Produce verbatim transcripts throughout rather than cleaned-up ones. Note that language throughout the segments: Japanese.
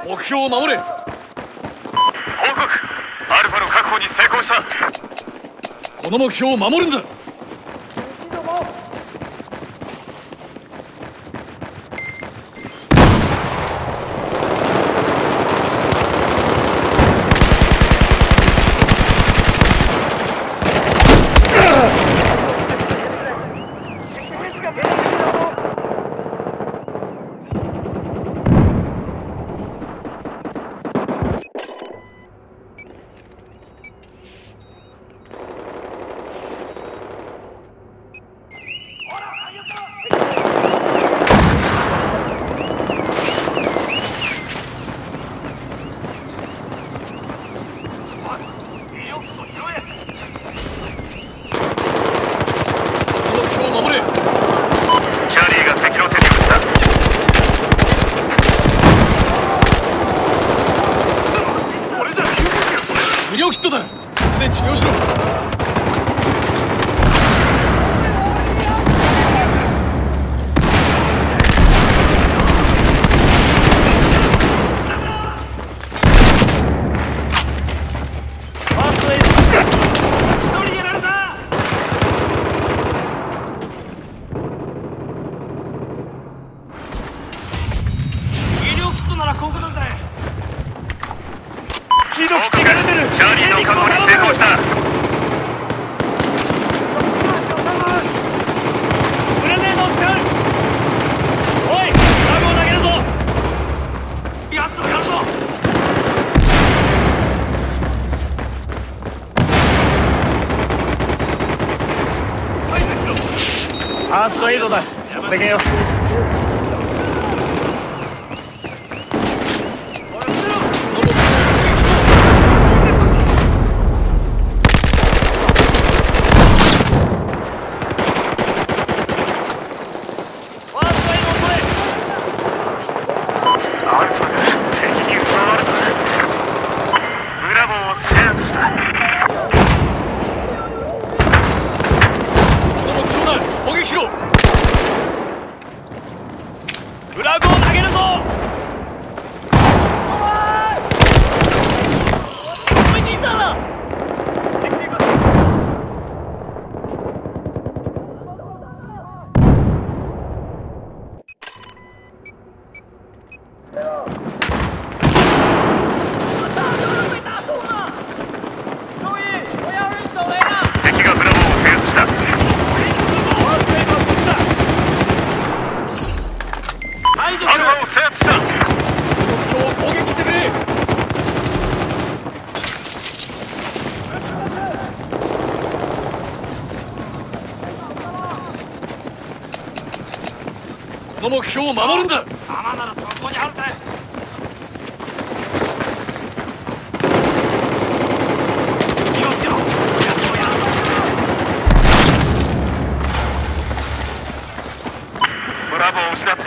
目標を守れ。報告、アルファの確保に成功した。この目標を守るんだ。ヒットだ。で治療しろ。チャーリーの確保に成功した。グレネードを使う。おい、ラグを投げるぞ。やっとやっと。ファーストエイドだ。やってけよ。フラグを投げるぞ。おい兄さん。敵がブラボーを制圧した。アルファを制圧した。目標を攻撃してくれ。この目標を守るんだ。弾ならそこにあるぜ。気をつけろ。ブラボーを失った。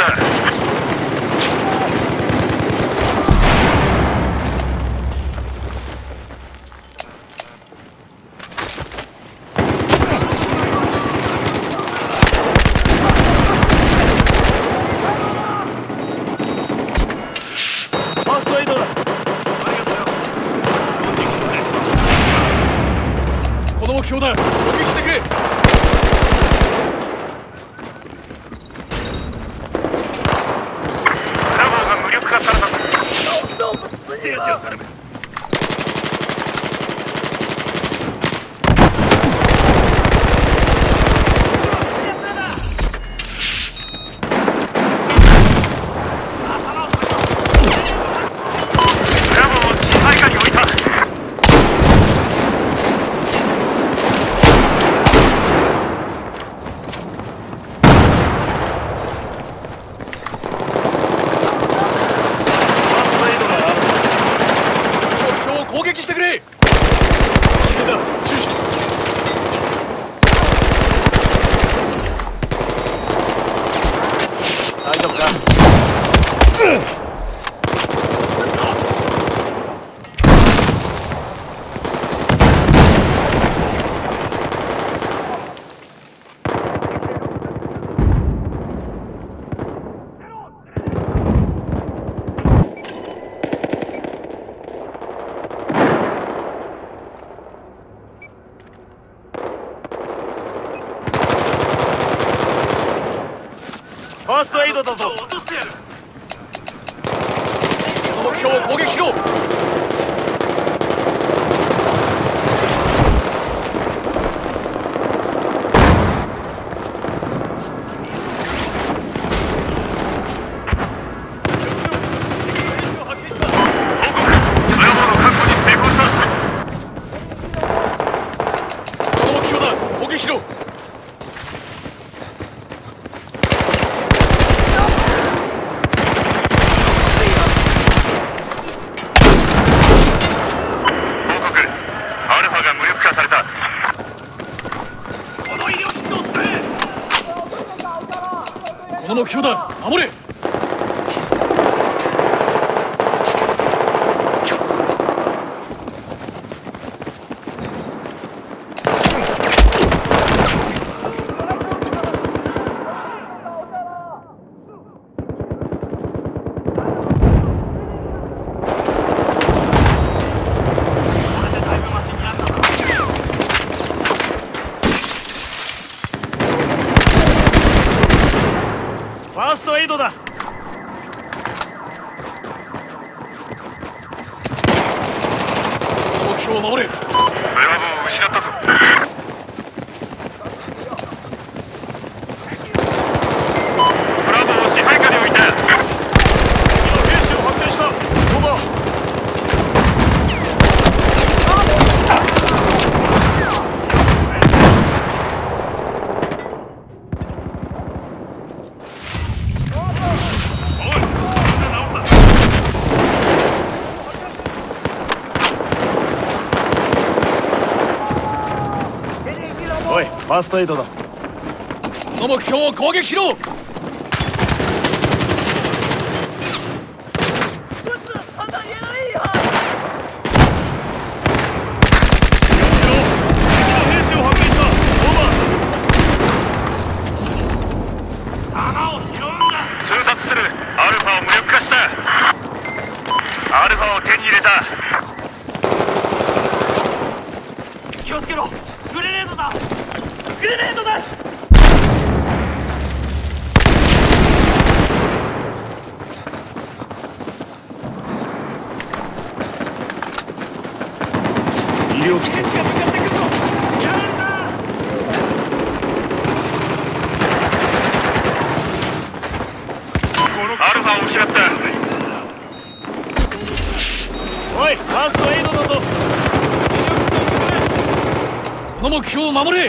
この目標だ。攻撃してくれ。ブラボーが無力化された。攻撃してくれ。注意。大丈夫か。 ファーストエイドだぞ。 落としてやる。この目標を攻撃しろ。この目標だ。守れ。 ファーストエイドだ。 目標を守れ。 ブラボーを失ったぞ。ブラボーを支配下に置いた。 兵士を発見した。オーバー。おい、ファーストエイドだ。 この目標を攻撃しろ。 通達する。アルファを無力化した。アルファを手に入れた。 気をつけろ。グレネードだ。グレネードだ。 医療機器。 アルファを失った。 おい、ファーストエイドだぞ。 この目標を守れ。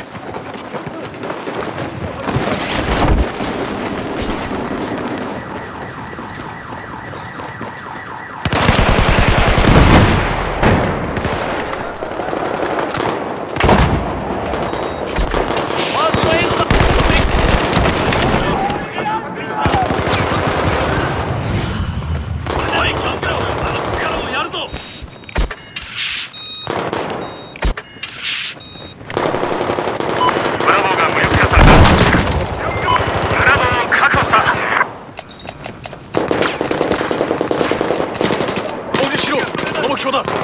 目標だ。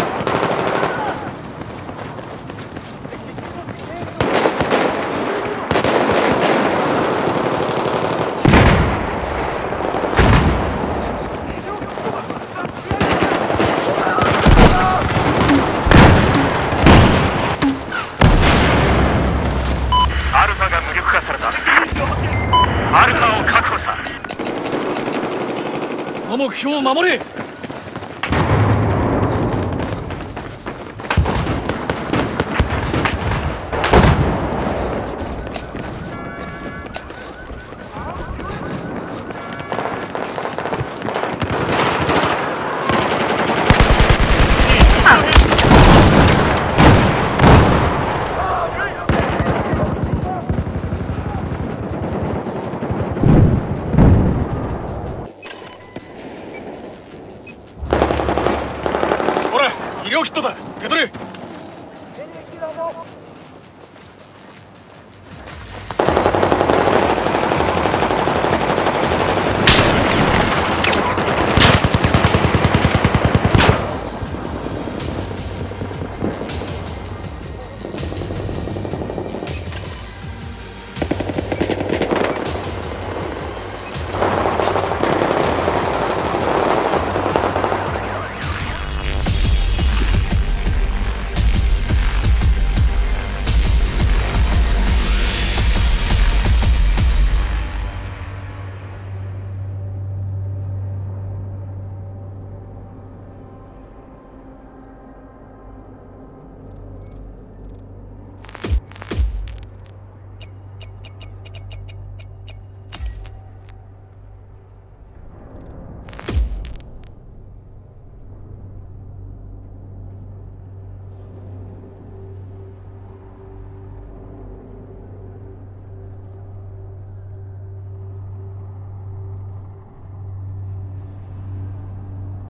アルファが無力化された。アルファを確保した。 この目標を守れ。医療キットだ。受け取れ。